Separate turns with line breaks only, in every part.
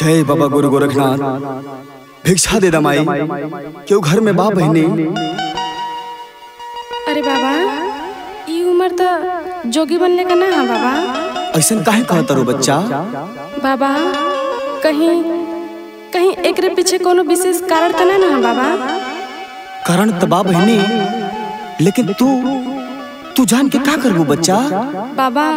हे बाबा गुरु गोरखनाथ, भिक्षा दे दमाई, क्यों घर में बाप बहने।
अरे बाबा, ये उम्र तो जोगी बनने का ना है बाबा।
ऐसा काहे कहता रो बच्चा?
बाबा कहीं कहीं एकरे पीछे कोनो विशेष कारण तो ना है बाबा?
कारण तो बा बहनी, लेकिन तू जान के का करबू बच्चा?
बाबा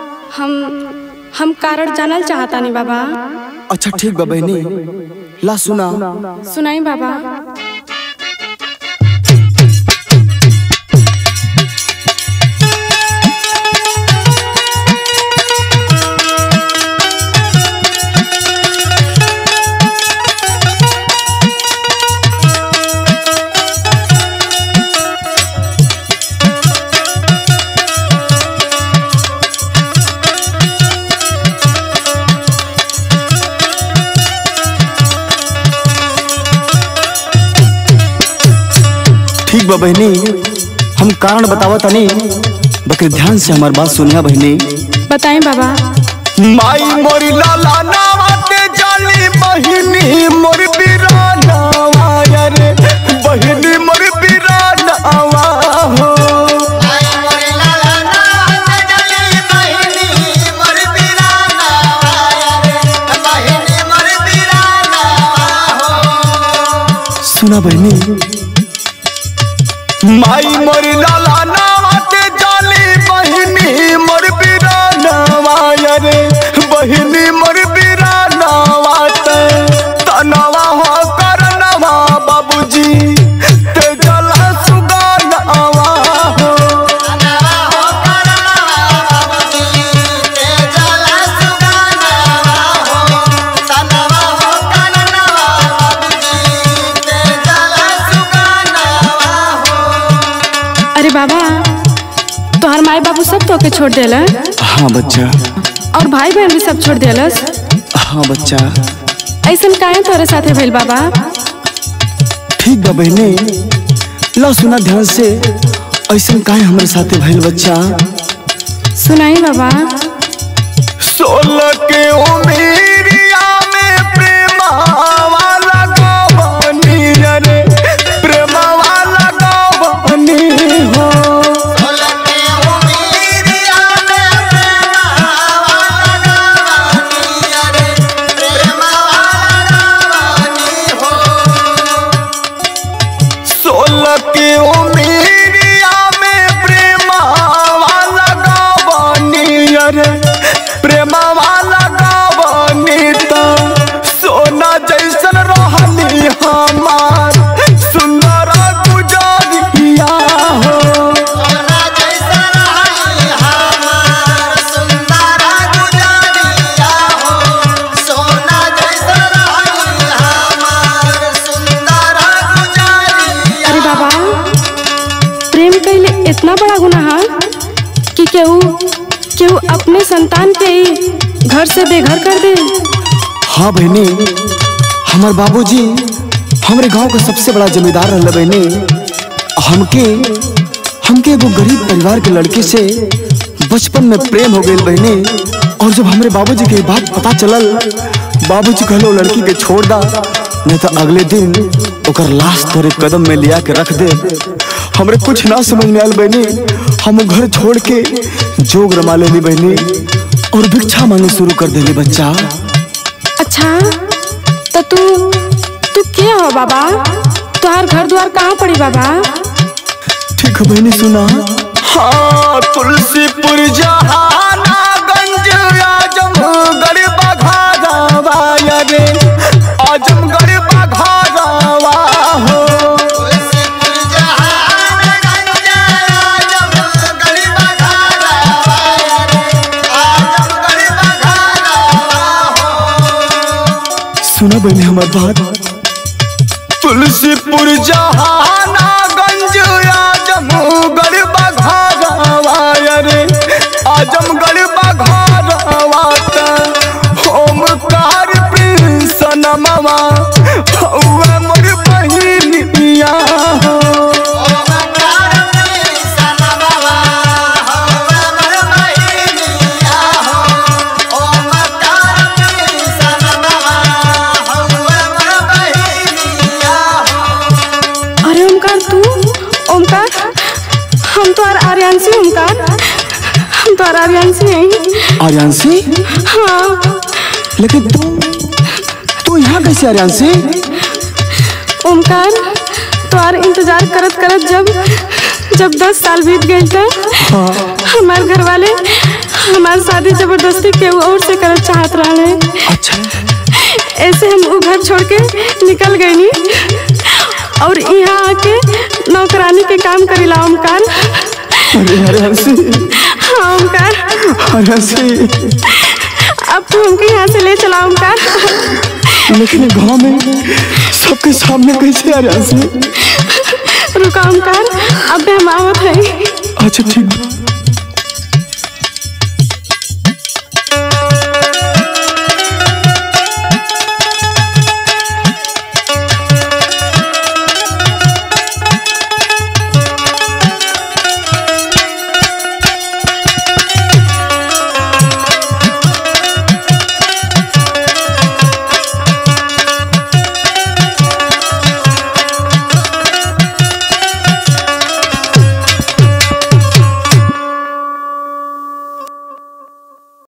हम कारण जानल चाहता नहीं बाबा।
अच्छा ठीक बा बहनी, ला सुना।
सुनाई बाबा।
ठीक बा बहनी, हम कारण बतावा तनी, बकरी ध्यान से हमार बात सुनिया बहनी।
बताएं बाबा।
माई मोरी लाला नावाते जाली बहनी मोर बिरानावा रे, बहनी मोर बिरानावा हो।
माई मोरी लाला नावाते जाली बहनी मोर बिरानावा रे, बहनी मोर बिरानावा हो।
सुना बहनी, माई मोर लाला नावाते जाली बहनी मोर बिरानावा रे, बहनी मोर बिरानावा तनवा हो करनवा बाबूजी ते जला सुगानावा हो।
तनवा हो करनवा बाबूजी ते जला सुगानावा हो। तनवा हो करनवा बाबूजी ते जला सुगानावा हो।
अरे बाबा, तोहर माई बाबू सब तो के छोड़ देला?
हाँ बच्चा।
और भाई बहन भी सब छोड़ देलस?
हाँ बच्चा।
ऐसन काहे तोरे साथे भइल बाबा?
ठीक बा बहनी, ला सुना ध्यान से, ऐसन काहे हमारे साथे भइल बच्चा?
सुनाई बाबा।
16 के उमेरिया में प्रेमावा लगावनी रे, प्रेमावा लगावनी हो। के उमेरिया में प्रेमावा लगावनी रे, प्रेमावा लगावनी तो सोना जैसन रहनी हमार सुंदर गुजरिया हो।
सोना जैसन रहनी हमार सुंदर गुजरिया हो। सोना जैसन रहनी हमार सुंदर गुजरिया।
अरे बाबा, प्रेम कैले इतना बड़ा गुनाह कि केहू अपने संतान के ही घर से बेघर कर दे?
हाँ बहनी, हमार बाबूजी हमारे गांव का सबसे बड़ा जमींदार रहले बहनी। हमके एगो गरीब परिवार के लड़के से बचपन में प्रेम हो गई बहनी। और जब हमारे बाबूजी के बात पता चलल, बाबूजी कहलो लड़की के छोड़ दा, नहीं तो अगले दिन ओकर लाश तोरे कदम में लिया के रख दे। हमरे कुछ ना समझ में आयल बहनी, हम घर छोड़ के जोग रमा लेनी बहनी और भिक्षा मांगे शुरू कर देली बच्चा।
अच्छा, तो तू क्या हो बाबा? तुम्हार घर द्वार कहाँ पड़ी बाबा?
ठीक है बहनी, सुना। हाँ, तुलसीपुर जहानागंज आजमगढ़ बघारावा रे, आजमगढ़ बघारावा हो।
तुलसीपुर जहानागंज आजमगढ़ बघारावा रे, आजमगढ़ बघारावा हो।
सुना बहनी हमार बात। तुलसीपुर जहानागंज आजमगढ़ बघारावा रे, आजमगढ़ बघारावा ओमकार प्रिंस नमवा हौवा मोर बहिनिया हो।
ओमकार प्रिंस नमवा हौवा मोर बहिनिया हो। ओमकार प्रिंस नमवा
हम तो आर्यांशी ओमकार, हम तो आर्यांशी हैं।
आर्यांशी?
हाँ।
लेकिन तू यहाँ कैसे आर्यांशी?
ओमकार तोहार इंतजार करत करत जब 10 साल बीत गए थे, हमारे घर वाले हमार शादी जबरदस्ती के और से करत चाहत रहे।
अच्छा।
ऐसे हम वो घर छोड़ के निकल गए नी और यहाँ आके नौकरानी के काम करीला ओमकार।
अरे आर्यांशी।
हाँ ओमकार।
आर्यांशी,
अब तू हमके यहाँ से ले चला ओमकार।
लेकिन गाँव में सबके सामने कैसे आर्यांशी?
रुका ओमकार, अब हम आवत है।
अच्छा ठीक।